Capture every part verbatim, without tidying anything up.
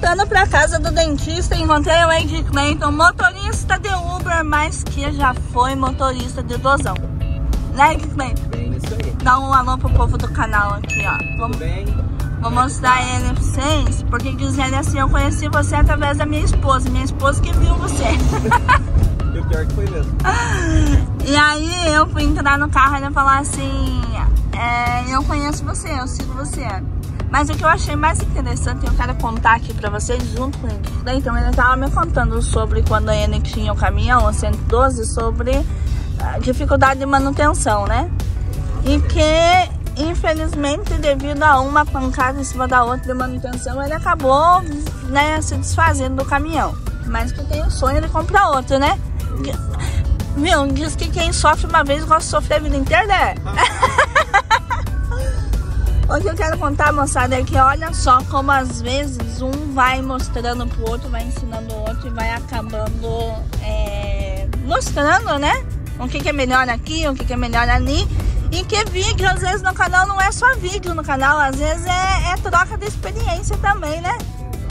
voltando pra casa do dentista, encontrei o Ed Clayton, motorista de Uber, mas que já foi motorista de dozão. Né, Ed Clayton? Bem, isso aí. Dá um alô pro povo do canal aqui, ó. Vamos, Tudo bem? vou mostrar ele pra vocês, porque dizendo assim, eu conheci você através da minha esposa, minha esposa que viu você. E o pior que foi mesmo. E aí eu fui entrar no carro e ele falou assim, é, eu conheço você, eu sigo você. Mas o que eu achei mais interessante, eu quero contar aqui pra vocês junto com ele. Então ele tava me contando sobre quando ele tinha o caminhão, o cento e doze, sobre a dificuldade de manutenção, né? E que, infelizmente, devido a uma pancada em cima da outra de manutenção, ele acabou, né, se desfazendo do caminhão. Mas que tem o sonho de comprar outro, né? Viu? Diz que quem sofre uma vez gosta de sofrer a vida inteira, né? O que eu quero contar, moçada, é que olha só como às vezes um vai mostrando pro outro, vai ensinando o outro e vai acabando é, mostrando, né? O que, que é melhor aqui, o que, que é melhor ali. E que vídeo, às vezes no canal não é só vídeo no canal, às vezes é, é troca de experiência também, né?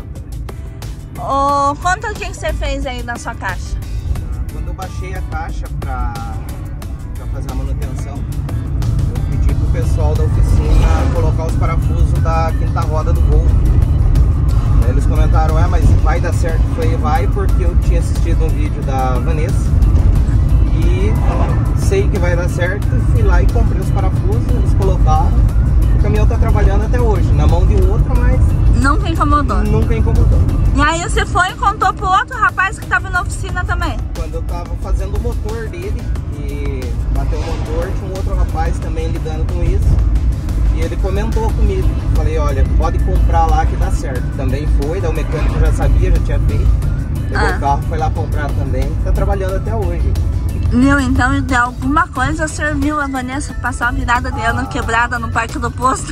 Oh, conta o que, que você fez aí na sua caixa. Quando eu baixei a caixa pra, pra fazer a manutenção, o pessoal da oficina colocar os parafusos da quinta roda do Gol. Eles comentaram, é, mas vai dar certo? Eu falei, vai, porque eu tinha assistido um vídeo da Vanessa e sei que vai dar certo. Fui lá e comprei os parafusos, eles colocaram. O caminhão tá trabalhando até hoje, na mão de outro, mas nunca incomodou. Nunca incomodou. E aí você foi e contou pro outro rapaz que tava na oficina também? Quando eu tava fazendo o motor dele e bateu o motor, tinha um outro rapaz também lidando com isso. E ele comentou comigo. Falei, olha, pode comprar lá que dá certo. Também foi, daí o mecânico já sabia, já tinha feito. Pegou ah. o carro, foi lá comprar também. Tá trabalhando até hoje. Viu, então de alguma coisa serviu a Vanessa passar a virada de ano ah. quebrada no Parque do Posto.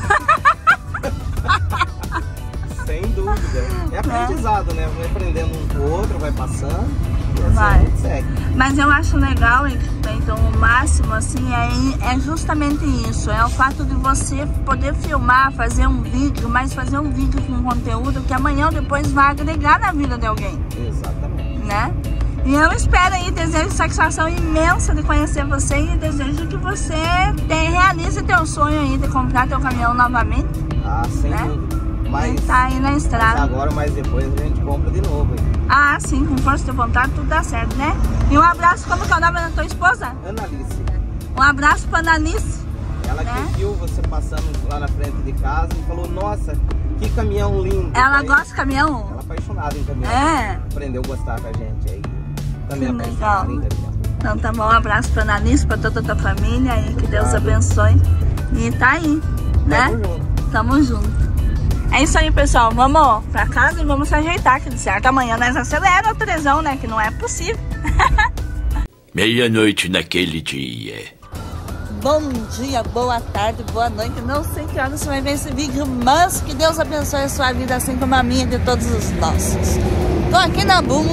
Sem dúvida. É aprendizado, é. né? Vai aprendendo um com o outro, vai passando. E assim vai. A gente segue. Mas eu acho legal, então o máximo assim é, é justamente isso. É o fato de você poder filmar, fazer um vídeo, mas fazer um vídeo com conteúdo que amanhã ou depois vai agregar na vida de alguém. Exatamente. Né? E eu espero aí, desejo satisfação imensa de conhecer você e desejo que você te, realize teu sonho aí de comprar teu caminhão novamente. Ah, sem né? dúvida. Mas, tá aí na estrada. Mas agora, mas depois a gente compra de novo. Hein? Ah, sim, com força de vontade tudo dá certo, né? E um abraço, como que é o nome da tua esposa? Analice. Um abraço pra Analice. Ela né? que viu você passando lá na frente de casa e falou, nossa, que caminhão lindo. Ela aí, gosta de caminhão? Ela é apaixonada em caminhão. É. Aprendeu a gostar da gente aí. Também que legal. Em caminhão. Então tá bom, um abraço pra Analice, pra toda a tua família e que Deus Obrigado. abençoe. E tá aí, né? Tamo junto. Tamo junto. É isso aí, pessoal. Vamos pra casa e vamos se ajeitar, que de certo amanhã nós acelera o trezão, né? Que não é possível. Meia-noite naquele dia. Bom dia, boa tarde, boa noite. Não sei que horas você vai ver esse vídeo, mas que Deus abençoe a sua vida, assim como a minha e de todos os nossos. Tô aqui na Bung,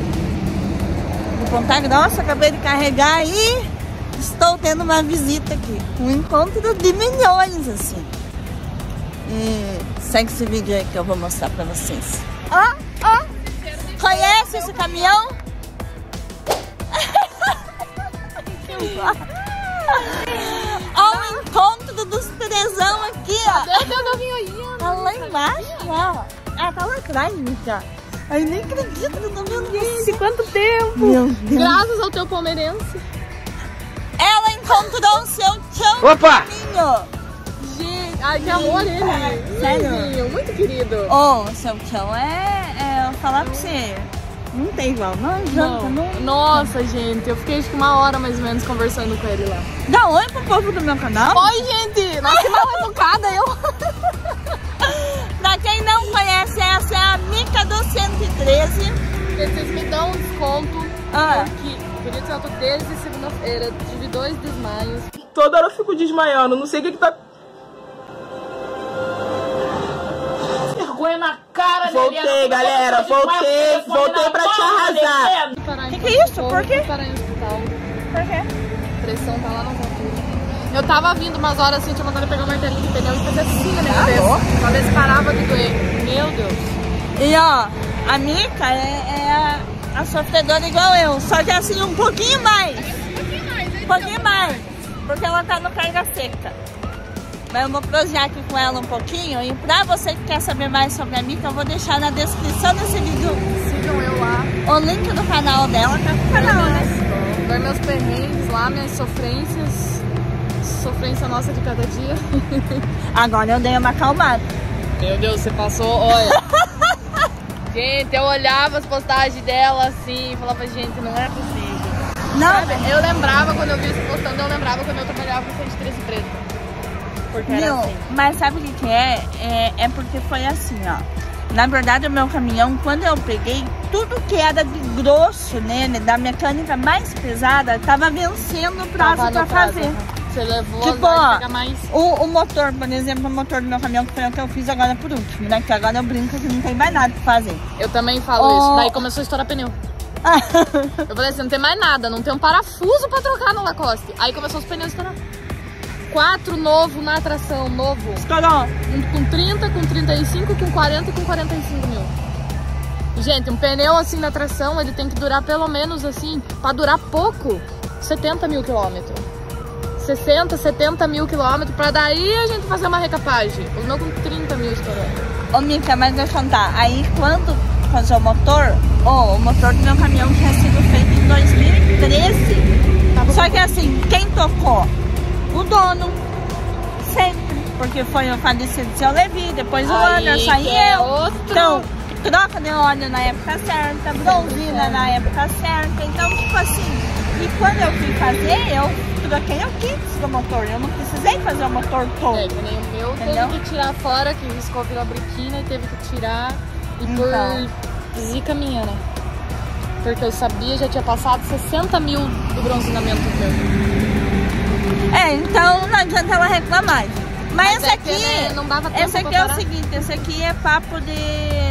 no Ponta Grossa, acabei de carregar e estou tendo uma visita aqui. Um encontro de milhões, assim. E segue esse vídeo aí que eu vou mostrar pra vocês. Ó, ó, conhece esse caminhão? Ó o encontro dos trezão aqui, ó. Tá lá embaixo, ó. Ah, tá lá atrás, Mica. Ai, nem acredito, eu tô vendo isso. Quanto tempo! Meu Deus. Graças ao teu palmeirense. Ela encontrou o seu tchão. Opa! Caminho. Ai, que amor ele! Sério? Muito querido! Ô, oh, seu tchão é, é... Eu falar pra você... Não tem igual, não adianta, não. não. Nossa, gente, eu fiquei acho que uma hora mais ou menos conversando com ele lá. Dá oi pro povo do meu canal. Oi, gente! Nossa, que mal educada eu! Pra quem não conhece, essa é a Mica do cento e treze. Vocês me dão um desconto. Ah. Porque podia ser outro treze, segunda-feira, tive dois desmaios. Toda hora eu fico desmaiando, não sei o que que tá... Vergonha na cara, Voltei, Leliana, galera, voltei, voltei pra te arrasar. Que que é isso? Por quê? Parar em hospital. Por quê? A pressão tá lá na altura. Eu tava vindo umas horas assim, tinha vontade de pegar o martelinho de pneu e fazer assim na minha cabeça. Pra ver se parava de doer. Meu Deus. E ó, a Mica é, é a, a sofredora igual eu, só que assim um pouquinho mais. Um pouquinho mais, um pouquinho mais, porque ela tá no carga seca. Mas eu vou prosear aqui com ela um pouquinho. E pra você que quer saber mais sobre a Mica, eu vou deixar na descrição desse vídeo. Sigam eu lá. O link do canal dela, tá no canal, né? Ver meus perrengues lá, minhas sofrências. Sofrência nossa de cada dia. Agora eu dei uma acalmada. Meu Deus, você passou, olha. Gente, eu olhava as postagens dela assim e falava, gente, não é possível. Não, Sabe? Eu lembrava quando eu vi isso postando, eu lembrava quando eu trabalhava com cento e treze preto. Porque era Meu, assim. mas sabe o que, que é? é? É porque foi assim, ó. Na verdade, o meu caminhão, quando eu peguei, tudo que era de grosso nele, da mecânica mais pesada, tava vencendo o prazo Tava pra no prazo. fazer. Você levou Tipo, azar de ó, pegar mais. o, o motor, por exemplo, o motor do meu caminhão, que foi o que eu fiz agora por último, né? Que agora eu brinco que não tem mais nada pra fazer. Eu também falo Oh. isso. Daí começou a estourar pneu. Eu falei assim, não tem mais nada, não tem um parafuso pra trocar no Lacoste. Aí começou os pneus a estourar. Quatro novo na atração, novo. Estourou. Um com trinta, com trinta e cinco, com quarenta e com quarenta e cinco mil. Gente, um pneu assim na tração, ele tem que durar pelo menos assim, pra durar pouco, setenta mil quilômetros. sessenta, setenta mil quilômetros, pra daí a gente fazer uma recapagem. O meu com trinta mil estourando. Ô, Mica, mas deixa eu contar. Aí, quando fazer o motor, oh, o motor do meu caminhão tinha sido feito em dois mil e treze. Tá bom. Só que assim, quem tocou? O dono. Sempre. Porque foi o falecido seu Levi, depois o Aí Anderson, aí que é eu. outro. Então, troca de óleo na época certa, bronzina na época certa. Então, tipo assim, e quando eu fui fazer, eu troquei o kit do motor. Eu não precisei fazer o motor todo. É, que nem o meu Entendeu? teve que tirar fora, que riscou virou a briquina e teve que tirar. E Então. por zica minha, né? Porque eu sabia, já tinha passado sessenta mil do bronzinamento meu. É, então não adianta ela reclamar. Mas, Mas esse é aqui, que, né, não dava tempo esse aqui pra é o parar. seguinte, esse aqui é papo de,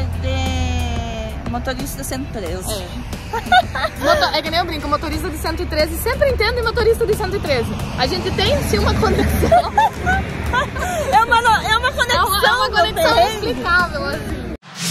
de motorista cento e treze. É. Motor, é que nem eu brinco, motorista de cento e treze sempre entende motorista de cento e treze. A gente tem sim uma conexão. É uma, é uma conexão, É uma, é uma do conexão perrengue. inexplicável, assim.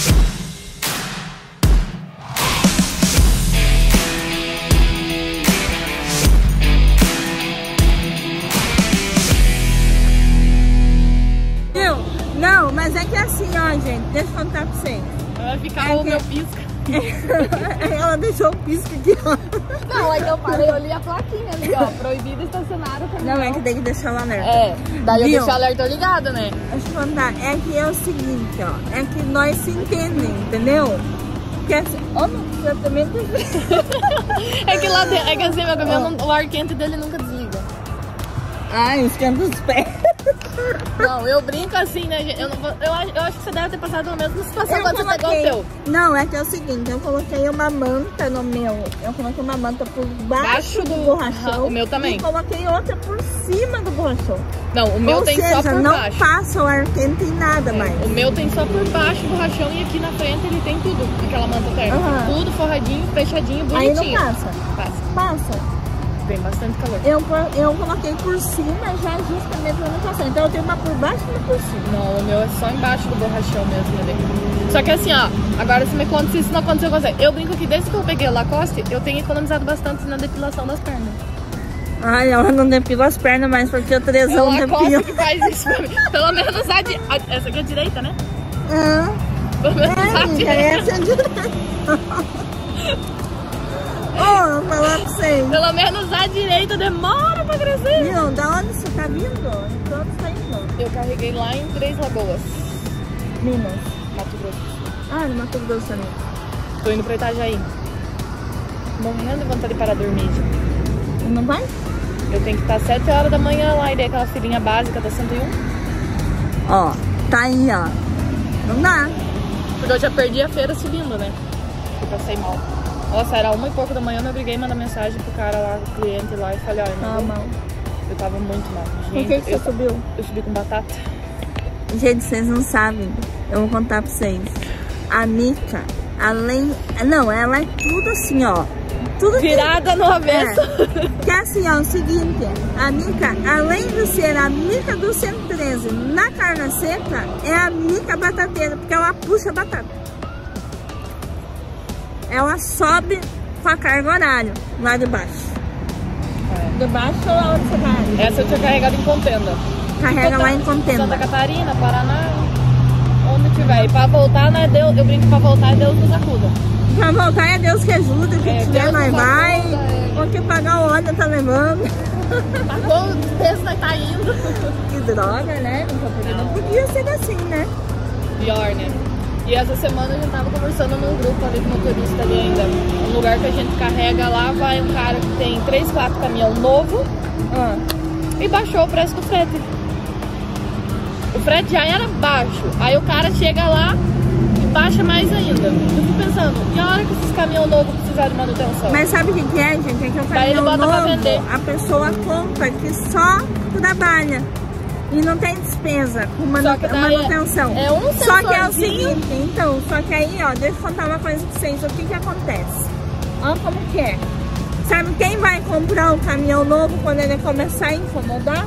Viu? Não, mas é que assim, ó, gente, deixa eu contar pra vocês. Vai ficar É o que- meu pisca. Ela deixou o pisco aqui, ó. Não, aí eu parei, eu li a plaquinha ali, ó. Proibido estacionar o caminhão. Não, é que tem que deixar o alerta. É, daí eu Viu? deixei o alerta ligado, né? Deixa eu contar, é que é o seguinte, ó, é que nós se entendem, entendeu? Porque assim, ó, não precisa também ter... É que lá dentro, é que assim, meu caminhão, não- o ar quente dele nunca desliga. Ai, esquenta os pés. Não, eu brinco assim, né, gente? Eu, não vou- eu, acho, eu acho que você deve ter passado a mesma situação Eu quando você pegou o coloquei- seu. Não, é que é o seguinte, eu coloquei uma manta no meu, eu coloquei uma manta por baixo Baixo do do- borrachão. Ah, o meu também. E coloquei outra por cima do borrachão. Não, o meu Ou tem seja, só por não baixo. passa o ar quente em nada mais. O meu tem só por baixo do rachão e aqui na frente ele tem tudo, aquela manta térmica. Aham. Tudo forradinho, fechadinho, Aí não bonitinho. passa. Passa. Passa. Tem bastante calor. Eu, eu coloquei por cima já justamente pra não passar. Então eu tenho uma por baixo e uma por cima. Não, o meu é só embaixo do borrachão mesmo ali. Só que assim, ó, agora você me conta se isso não aconteceu com você. Eu brinco que desde que eu peguei o Lacoste, eu tenho economizado bastante na depilação das pernas. Ai, ela não depila as pernas mais porque o É o trezão Lacoste depila. que faz isso pra mim. Pelo menos a, di a essa aqui é a direita, né? Ah, Pelo menos é, a amiga, direita. essa é a direita. Ô, vou falar pra vocês. Pelo menos a direita demora pra crescer. Viu, da onde você tá vindo? De onde você tá indo? Eu carreguei lá em Três Lagoas, Minas. Mato Grosso. Ah, no Mato Grosso também. Tô indo pra Itajaí. Morrendo de vontade de parar de dormir. Não vai? Eu tenho que estar às sete horas da manhã lá e dei aquela filinha básica da cento e um. Ó, tá aí, ó. Não dá. Porque eu já perdi a feira subindo, né? Eu passei mal. Nossa, era uma e pouco da manhã, eu me obriguei a mandar mensagem pro cara lá, pro cliente lá, e falei, olha, não Tá vou. mal. Eu tava muito mal. Por Gente, que, que você eu, subiu? eu subi com batata. Gente, vocês não sabem. Eu vou contar pra vocês. A Mica, além... Não, ela é tudo assim, ó. Tudo que- Virada no avesso. É. Que é assim, ó, o seguinte, a Mica, além de ser a Mica do cento e treze na carne seca, é a Mica batateira, porque ela puxa batata. ela sobe com a carga horária lá de baixo. É. De baixo ou onde você tá? Essa eu tinha carregado em contenda. Carrega Tipo, lá em contenda. Santa Catarina, Paraná, onde tiver. E pra voltar, não é Deus, eu brinco, pra voltar é Deus nos acuda. Pra voltar é Deus que ajuda, que É, tiver Deus nós nos vai. ajuda, é. O que pagar o ônibus tá levando. Pagou, o despesa vai tá indo. Que droga, né? Porque não podia ser assim, né? Pior, né? E essa semana a gente tava conversando num grupo ali com motorista ali ainda. Um lugar que a gente carrega lá, vai um cara que tem três, quatro caminhão novo Ah. e baixou o preço do frete. O frete já era baixo. Aí o cara chega lá e baixa mais ainda. Eu fico pensando, e a hora que esses caminhões novos precisarem de manutenção? Mas sabe o que que é, gente? É que o Daí ele caminhão bota pra novo, vender. a pessoa conta que só trabalha. E não tem despesa com manu Só que daí manutenção. é um Só que é o sensorzinho. seguinte, então, só que aí, ó, deixa eu contar uma coisa pra vocês. O que que acontece? Olha como que é. Sabe quem vai comprar um caminhão novo quando ele começar a incomodar?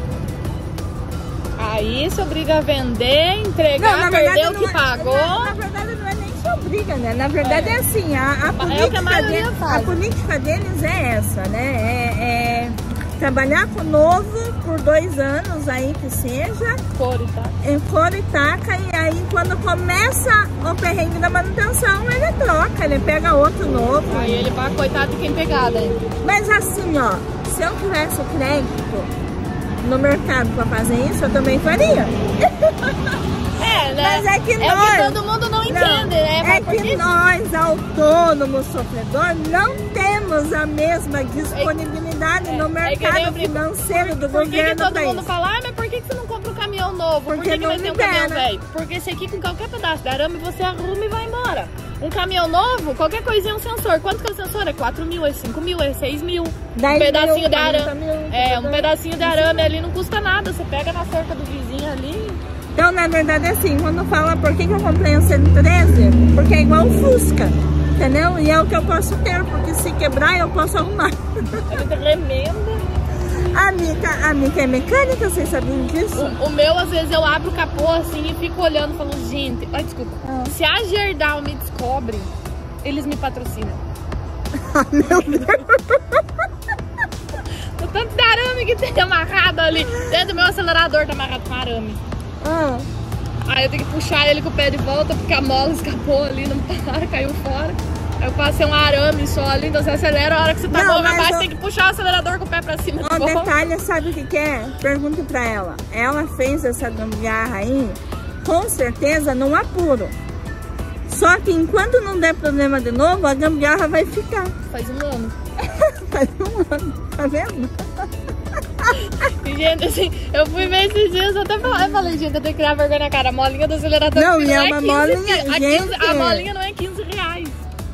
Aí se obriga a vender, entregar, perder o que não é, pagou. Na, na verdade não é nem se obriga, né? Na verdade é, É. assim, a, a, É o política que a maioria deles, faz. a política deles é essa, né? É, é trabalhar com o novo por dois anos aí que seja, Couro, tá? em couro e taca, e aí quando começa o perrengue da manutenção, ele troca, ele pega outro novo. Aí ele vai, coitado de quem pegar, né? Mas assim, ó, se eu tivesse o crédito no mercado pra fazer isso, eu também faria. É, né? Mas é que é nós... que todo mundo não entende, Não, né? é Mas que porque- nós, autônomos, sofredores, não temos a mesma disponibilidade É, no é que nem mercado eu brinco. financeiro do Por que, que governo todo pra mundo isso. fala, ah, mas por que, que você não compra um caminhão novo? Por Porque que, que não vai ter um libera. caminhão velho? Porque esse aqui com qualquer pedaço de arame você arruma e vai embora. Um caminhão novo, qualquer coisinha é um sensor. Quanto que é o sensor? É quatro mil, é cinco mil, é seis mil. Um dez pedacinho mil, de quarenta arame. mil, É, um cinquenta pedacinho de arame ali não custa nada. Você pega na cerca do vizinho ali. Então, na verdade, é assim, quando fala por que, que eu comprei um cento e treze, porque é igual o Fusca, entendeu? E é o que eu posso ter, porque se quebrar eu posso arrumar. É tremenda. A Mica, a Mica é mecânica, vocês sabiam disso? O, o meu, às vezes, eu abro o capô assim e fico olhando, falando, gente, ai, desculpa. Ah. Se a Gerdau me descobre, eles me patrocinam. Ah, meu Deus. O tanto de arame que tem amarrado ali. Dentro do meu acelerador tá amarrado com arame. Ah, Aí eu tenho que puxar ele com o pé de volta, porque a mola escapou ali, não para, caiu fora. Aí eu passei um arame só ali, então você acelera, a hora que você tá Não, bom, mas abaixo, eu- tem que puxar o acelerador com o pé pra cima. o de volta. detalhe, sabe o que que é? Pergunte pra ela. Ela fez essa gambiarra aí, com certeza, num apuro. Só que enquanto não der problema de novo, a gambiarra vai ficar. Faz um ano. Faz um ano, tá vendo? E, gente, assim, eu fui ver esses dias, eu até falei, eu falei, gente, eu tenho que criar vergonha na cara. A molinha do acelerador Não, que e é é uma quinze molinha, a, quinze, gente. a molinha não é quinze reais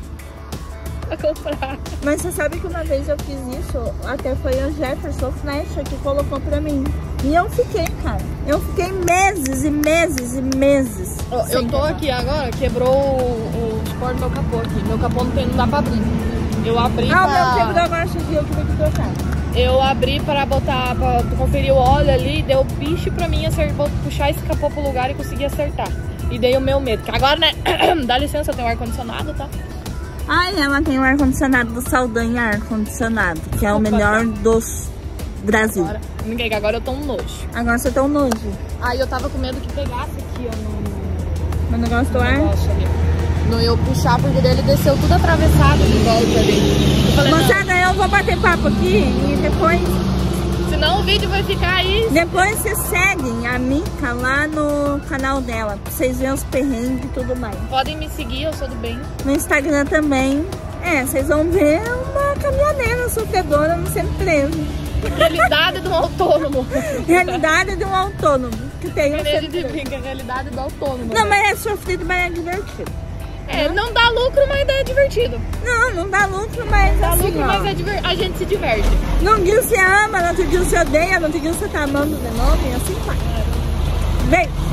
pra comprar. Mas você sabe que uma vez eu fiz isso, até foi o Jefferson Flecha que colocou pra mim. E eu fiquei, cara. Eu fiquei meses e meses e meses. Ó, eu sem tô comprar. aqui agora, quebrou o, o suporte do meu capô aqui. Meu capô não, tem, não dá pra abrir. Eu abri Ah, o meu pra... quebrou agora, cheguei, eu tive que trocar. Eu abri para botar, para conferir o óleo ali, deu bicho pra mim acertar, puxar esse capô pro lugar e conseguir acertar. E dei o meu medo. Que agora, né, dá licença, eu tenho ar-condicionado, tá? Ai, ela tem o ar-condicionado do Saldanha Ar-Condicionado, que é o Opa, melhor dos Brasil. Agora, ninguém, que agora eu tô um nojo. Agora você tá um nojo. Aí eu tava com medo que pegasse aqui, ó, no, O negócio do no ar. negócio ali. No eu puxar, porque dele desceu tudo atravessado de volta ali. Eu falei, não, Moçada, eu vou bater papo aqui e depois, senão o vídeo vai ficar aí. depois vocês seguem a Mica lá no canal dela, pra vocês verem os perrengues e tudo mais. Podem me seguir, eu sou do bem. No Instagram também. É, vocês vão ver uma caminhoneira sofredora no cento e treze. Realidade do autônomo. Realidade de um autônomo que tem um A cento e gente treze. brinca, a realidade do autônomo. Não, né? mas é sofrido, mas é divertido. É, não dá lucro, mas é divertido. Não, não dá lucro, mas Dá assim, lucro, ó, mas é diver... a gente se diverte. num dia você ama, no outro dia você odeia, no outro dia você tá amando de novo e assim vai. Vem!